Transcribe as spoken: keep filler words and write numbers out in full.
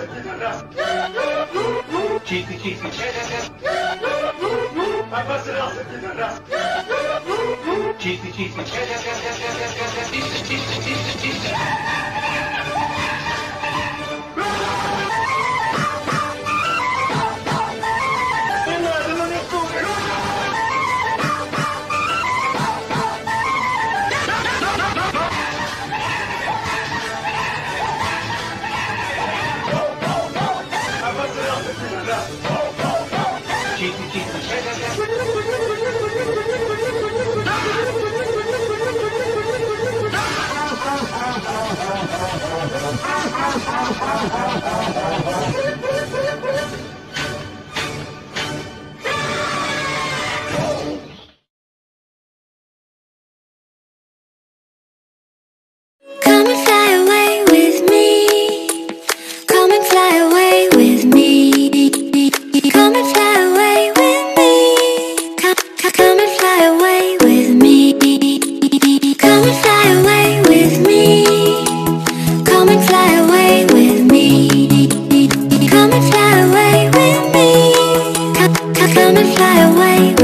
Чистый, чистый. Обосрался, пидорас. Чистый, чистый. Чистый, чистый, чистый, чистый. Come and fly away with me. Come and fly away with me. Come and fly away with me. Come, come, come and fly away with me. Come and fly away with me. Come and fly away with me. Come and fly away with me. Come, come, come and fly away.